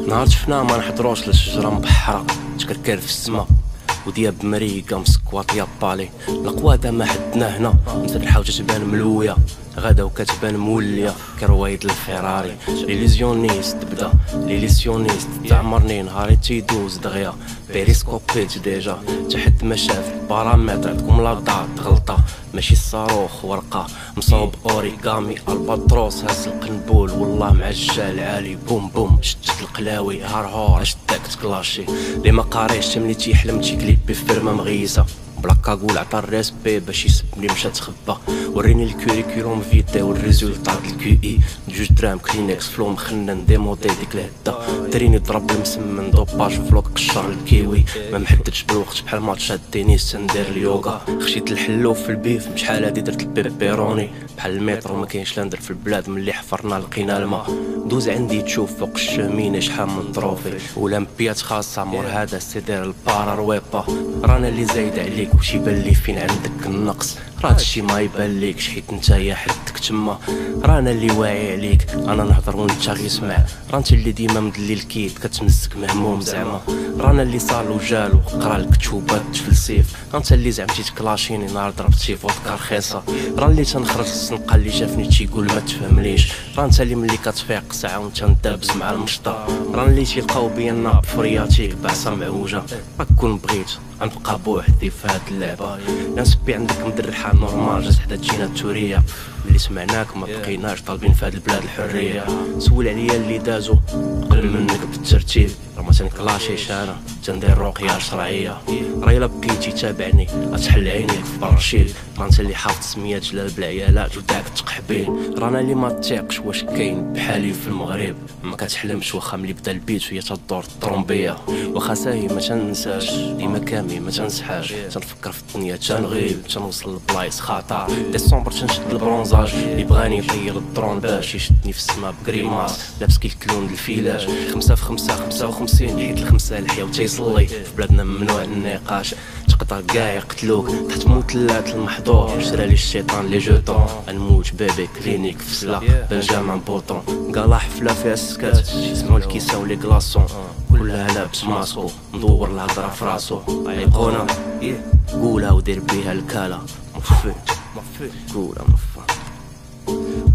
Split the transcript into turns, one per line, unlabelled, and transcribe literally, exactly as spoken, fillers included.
نهار شفنا ما نحضروش للشجرة مبحرة تكركر في السما ودياب مريقة مسكواط يا بالي القوادة ما حدنا هنا نزل الحوجة تبان ملوية غدا وكتبان مولية كروايد الفيراري ليليزيونيست بدا ليليسيونيست تعمرني نهاري تيدوز دغيا بيريسكوبيت ديجا تحت ما شاف البارامتر عندكم لا ضاعت غلطة ماشي الصاروخ ورقة مصوب اوريغامي الباتروس هاز القنبول والله مع الجال عالي بوم بوم شتت القلاوي هارهور شداك تكلاشي لي ما قاريش ملي تيحلم تيكليب بفيرما مغيسة بلا كاغول عطا الريسبي باش يسبني مشى تخبى وريني الكوريكولوم فيتي والريزولطات الكيو اي جوج درام كلينكس فلو مخنن ديمودي ديك الهدا تريني ضرب المسمن دوباج فلوك قشر الكيوي ما محددش بالوقت بحال ماتش التنس ندير اليوغا خشيت الحلو في البيف بشحال هادي درت البيبيروني بحال المترو ما كاينش لا ندير في البلاد ملي حفرنا لقينا الماء دوز عندي تشوف فوق الشمينه شحال من طروفي اولمبيات خاصه مور هذا سيدير البارا رويبا رانا اللي زايد عليك وشي بان لي فين عندك النقص راه هادشي ما يبان ليكش حيت نتايا حدك تما رانا اللي واعي عليك انا نهضر وانت غير سمع راه انت اللي ديما مدلي الكيد كتمسك مهموم زعما رانا اللي صال وجال وقرا الكتوبات تفلسيف انت اللي زعمتي تكلاشيني نهار ضربتي فودكا رخيصه راه اللي تنخرج السنقه اللي شافني تيقول ما تفهمليش راه انت اللي ملي كتفيق ساعه وانت ندابز مع المشطه راه اللي تيلقاو بيا الناب فرياتيك بعصا معوجه راه كون بغيت غنبقى بوحدي في هاد اللعبه نسبي عندك مدرحه نورمال جات حدا تجينا التوريه اللي سمعناك ما بقيناش طالبين في هاد البلاد الحريه سول عليا اللي دازو قبل منك بالترتيب راه ما تنكلاشيش انا تندير رقيه شرعيه راه الا بقيتي تابعني غتحل عينيك في برشيد راه انت اللي حافظ سميات جلال بالعيالات وداك التقحبين رانا اللي ما تيقش واش كاين بحالي في المغرب ما كتحلمش واخا ملي بدا البيت وهي تدور الطرومبيه واخا ساهي ما تنساش ديما كامي ما تنسحاش تنفكر في الدنيا تنغيب تنوصل لبلايص خطر ديسمبر تنشد البرونزاج اللي بغاني يطير الدرون باش يشدني في السما بكريماس لابس كي الكلون الفيلاج خمسة في خمسة خمسة وخمسين حيت الخمسة الحيا وتيصلي في بلادنا ممنوع النقاش تقدر كاع يقتلوك تحت موتلات المحظور شرالي الشيطان لي جوطون نموت بيبي كلينيك في سلا بنجامع بوطون قالا حفله فيها السكات يسمعو الكيسه ولي كلاصون كلها لابس ماسكو ندور الهضره في راسو ايقونه قولها ودير بيها الكاله مفيت قولها مفيت